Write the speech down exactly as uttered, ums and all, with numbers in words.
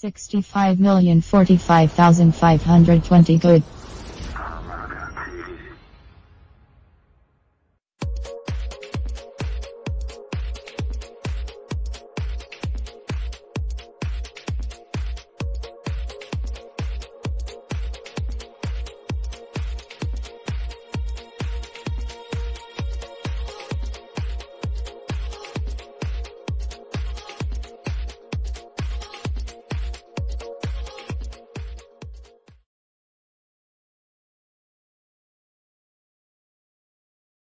sixty-five million forty-five thousand five hundred twenty. Good.